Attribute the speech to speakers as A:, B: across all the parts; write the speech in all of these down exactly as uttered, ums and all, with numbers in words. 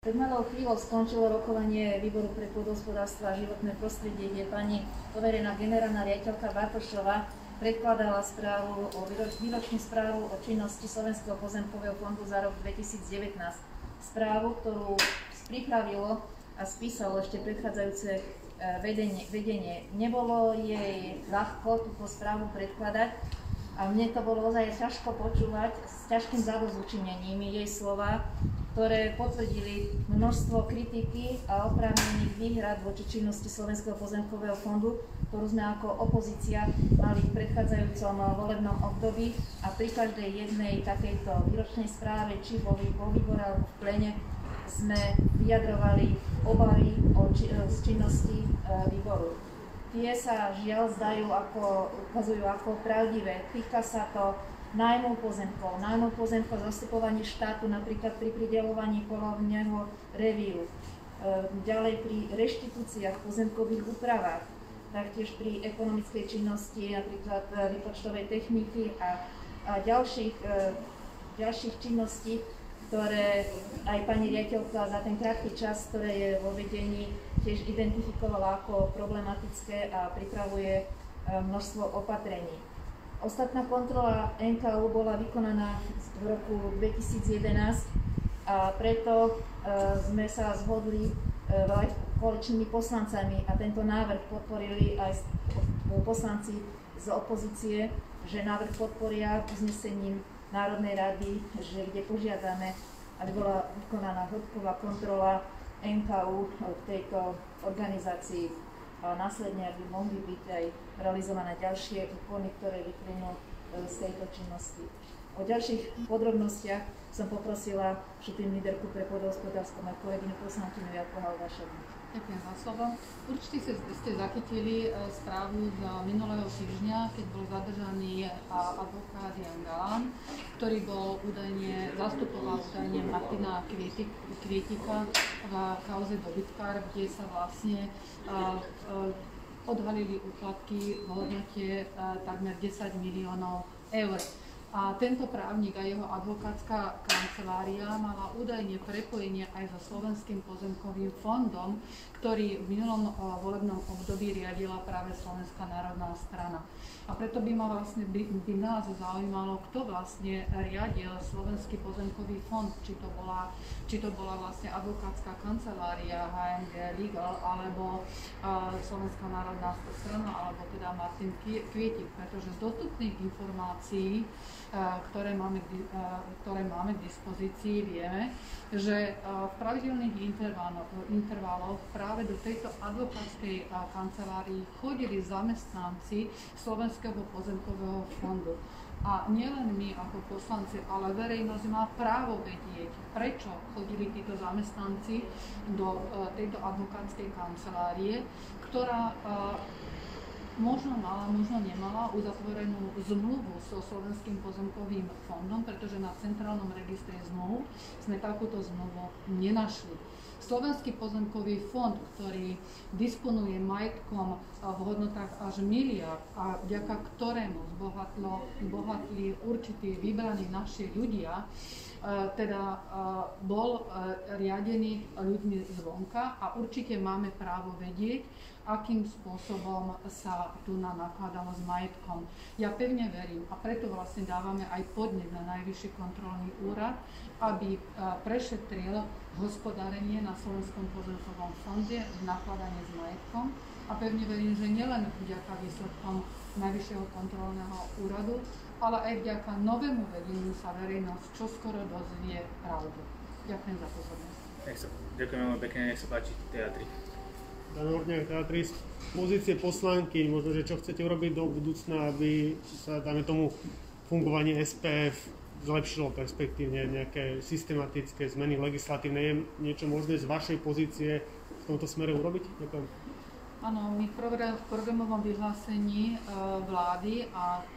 A: Pred malou chvíľou skončilo rokovanie Výboru pre pôdohospodárstvo a životné prostredie, kde pani poverená generálna riaditeľka Bartošová predkladala správu o výročnú správu o činnosti Slovenského pozemkového fondu za rok dvetisícdevätnásť. Správu, ktorú pripravilo a spísalo ešte predchádzajúce vedenie. vedenie. Nebolo jej ľahko túto správu predkladať a mne to bolo ozaj ťažko počúvať s ťažkým zadozučinením jej slova, ktoré potvrdili množstvo kritiky a oprávnených výhrad voči činnosti Slovenského pozemkového fondu, ktorú sme ako opozícia mali v predchádzajúcom volebnom období a pri každej jednej takejto výročnej správe, či vo výbore alebo v plene, sme vyjadrovali obavy o či, z činnosti e, výboru. Tie sa žiaľ zdajú ako, ukazujú ako pravdivé. Týka sa to nájmu pozemkov, nájmu pozemkov, zastupovaní štátu napríklad pri prideľovaní polovného revíru, e, ďalej pri reštitúciách, pozemkových úpravách, taktiež pri ekonomickej činnosti, napríklad výpočtovej techniky a, a ďalších, e, ďalších činností, ktoré aj pani riaditeľka za ten krátky čas, ktoré je vo vedení, tiež identifikovala ako problematické a pripravuje množstvo opatrení. Ostatná kontrola en ká ú bola vykonaná v roku dvetisícjedenásť a preto sme sa zhodli aj koaličnými poslancami a tento návrh podporili aj poslanci z opozície, že návrh podporia uznesením Národnej rady, že kde požiadame, aby bola vykonaná hĺbková kontrola en ká ú v tejto organizácii. A následne, aby mohli byť aj realizované ďalšie úkony, ktoré vyplynú z tejto činnosti. O ďalších podrobnostiach som poprosila šupím líderku pre pôdohospodárstvo, moju kolegyňu poslankyňu Jarku Halvašovú.
B: Ďakujem za slovo. Určite ste, ste zachytili správu z minulého týždňa, keď bol zadržaný advokát Jan Galán, ktorý bol údajne, zastupoval údajne Martina Kvietika v kauze dobytkár, kde sa vlastne uh, uh, odhalili úplatky v hodnote uh, takmer desať miliónov eur. A tento právnik a jeho advokátska kancelária mala údajne prepojenie aj so Slovenským pozemkovým fondom, ktorý v minulom volebnom období riadila práve Slovenská národná strana. A preto by ma vlastne by, by nás zaujímalo, kto vlastne riadil Slovenský pozemkový fond, či to bola, či to bola vlastne advokátska kancelária há em gé Legal, alebo uh, Slovenská národná strana, alebo teda Martin Kvietik, pretože z dostupných informácií, uh, ktoré máme, uh, ktoré máme k dispozícii, vieme, že uh, v pravidelných intervaloch, intervaloch práve do tejto advokátskej uh, kancelárii chodili zamestnanci Slovenského pozemkového fondu. A nielen my ako poslanci, ale verejnosť má právo vedieť, prečo chodili títo zamestnanci do uh, tejto advokátskej kancelárie, ktorá uh, možno mala, možno nemala uzatvorenú zmluvu so Slovenským pozemkovým fondom, pretože na centrálnom registre zmluv sme takúto zmluvu nenašli. Slovenský pozemkový fond, ktorý disponuje majetkom v hodnotách až miliárd a vďaka ktorému zbohatlo, bohatli určití vybraní naši ľudia, teda bol riadený ľuďmi zvonka a určite máme právo vedieť, akým spôsobom sa tu nakladalo s majetkom. Ja pevne verím a preto vlastne dávame aj podnet na Najvyšší kontrolný úrad, aby prešetril hospodárenie na Slovenskom pozemkovom fonde v nakladaní s majetkom a pevne verím, že nielen vďaka výsledkom Najvyššieho kontrolného úradu, ale aj vďaka novému vedeniu sa verejnosť čoskoro dozvie pravdu. Ďakujem za pozornosť.
C: Ďakujem veľmi pekne, nech sa páči, teatri.
D: Dan Horňák, teatri, z pozície poslanky, možno, že čo chcete urobiť do budúcna, aby sa, dáme tomu, fungovanie es pé ef zlepšilo perspektívne, nejaké systematické zmeny legislatívne. Je niečo možné z vašej pozície v tomto smere urobiť? Ďakujem.
B: Áno, my v programovom vyhlásení vlády a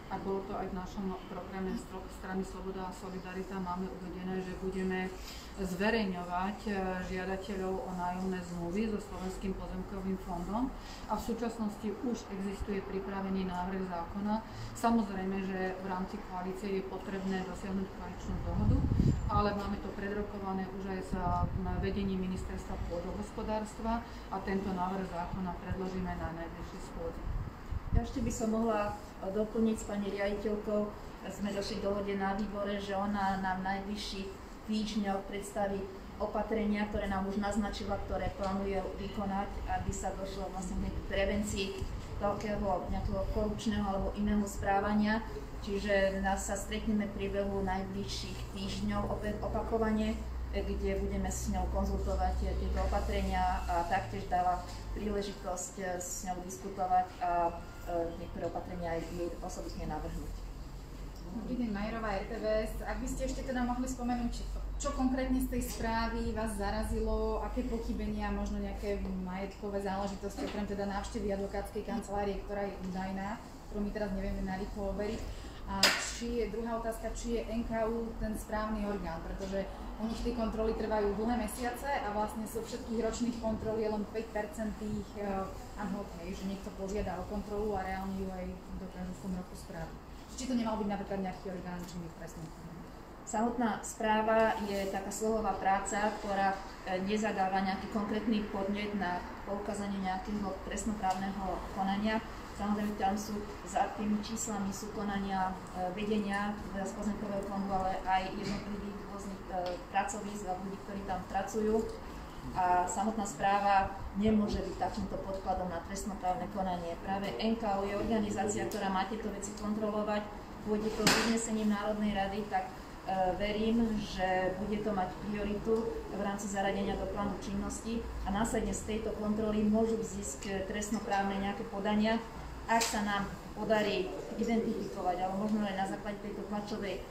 B: a bolo to aj v našom programe strany Sloboda a Solidarita, máme uvedené, že budeme zverejňovať žiadateľov o nájomné zmluvy so Slovenským pozemkovým fondom a v súčasnosti už existuje pripravený návrh zákona. Samozrejme, že v rámci koalície je potrebné dosiahnuť koaličnú dohodu, ale máme to predrokované už aj sa na vedení ministerstva pôdohospodárstva a tento návrh zákona predložíme na najbližšej schôdzi.
A: Ja ešte by som mohla doplniť s pani riaditeľkou, sme došli k dohode na výbore, že ona nám v najbližších týždňoch predstaví opatrenia, ktoré nám už naznačila, ktoré plánuje vykonať, aby sa došlo vlastne k prevencii takého nejakého korupčného alebo iného správania. Čiže nás sa stretneme v priebehu najbližších týždňov opäť opakovane, kde budeme s ňou konzultovať tieto opatrenia a taktiež dáva príležitosť s ňou diskutovať a niektoré opatrenia aj jej osobitne navrhnúť.
E: Dobrý deň, Majerová er té vé es. Ak by ste ešte teda mohli spomenúť, čo konkrétne z tej správy vás zarazilo, aké pochybenia, možno nejaké majetkové záležitosti, okrem teda návštevy advokátskej kancelárie, ktorá je údajná, ktorú my teraz nevieme narýchlo overiť. A či je, druhá otázka, či je en ká ú ten správny orgán, pretože u nich tie kontroly trvajú dlhé mesiace a vlastne sú všetkých ročných kontrol je len päť percent tých ad hoc, že niekto požiada o kontrolu a reálne ju aj dokážu v tom roku správiť. Či to nemal byť napríklad nejaký orgán činný v trestnom konaní?
A: Samotná správa je taká slohová práca, ktorá nezadáva nejaký konkrétny podnet na poukázanie nejakého trestnoprávneho konania. Samozrejme, tam sú za tými číslami sú konania vedenia z pozemkového fondu, ale aj jednotlivých rôznych pracovísk a ľudí, ktorí tam pracujú. A samotná správa nemôže byť takýmto podkladom na trestnoprávne konanie. Práve en ká ú je organizácia, ktorá má tieto veci kontrolovať. Pôjde to uznesením Národnej rady, tak e, verím, že bude to mať prioritu v rámci zaradenia do plánu činnosti a následne z tejto kontroly môžu vzísť trestnoprávne nejaké podania. Ak sa nám podarí identifikovať, alebo možno aj na základe tejto tlačovej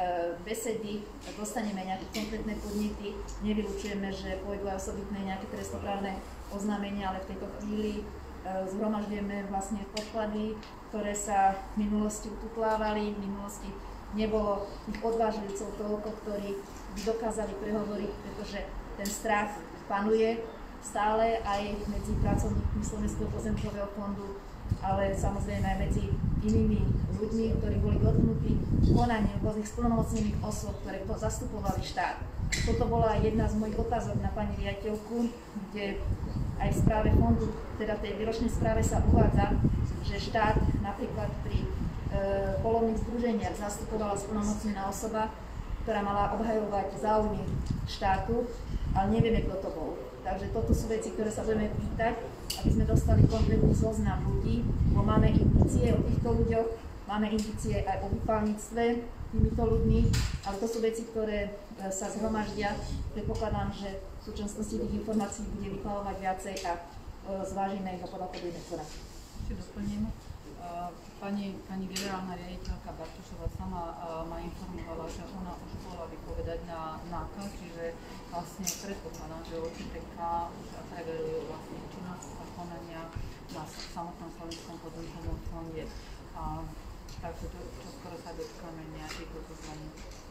A: besedy dostaneme nejaké konkrétne podnety, nevylučujeme, že pôjdu aj osobitné nejaké trestnoprávne oznámenia, ale v tejto chvíli zhromažďujeme vlastne podklady, ktoré sa v minulosti ututlávali, v minulosti nebolo tých odvážlivcov toľko, ktorí by dokázali prehovoriť, pretože ten strach panuje stále aj medzi pracovníkmi Slovenského pozemkového fondu, ale samozrejme aj medzi inými ľuďmi, ktorí boli dotknutí konaním rôznych splnomocnených osôb, ktoré to zastupovali štát. Toto bola jedna z mojich otázok na pani riaditeľku, kde aj v správe fondu, teda v tej výročnej správe sa uvádza, že štát napríklad pri e, polovných združeniach zastupovala splnomocnená osoba, ktorá mala obhajovať záujmy štátu, ale nevieme, kto to bol. Takže toto sú veci, ktoré sa budeme pýtať, aby sme dostali konkrétny zoznam ľudí, bo máme indície o týchto ľuďoch, máme indície aj o vypálnictve týmito ľuďmi, ale to sú veci, ktoré sa zhromaždia. Predpokladám, že v súčasnosti tých informácií bude vyplavovať viacej a zvážime ich a podľa toho budeme konať.
B: Ešte doplním. Pani, pani generálna riaditeľka Bartošová sama ma informovala, že ona už bola vypovedať na nákaz, čiže vlastne predpokladám, že ó té té ká už preverujú vlastne činnosť a konania na samotnom Slovenskom pozemkovom fonde. Takže to, čo skoro sa dočkáme nejakých zoznamov.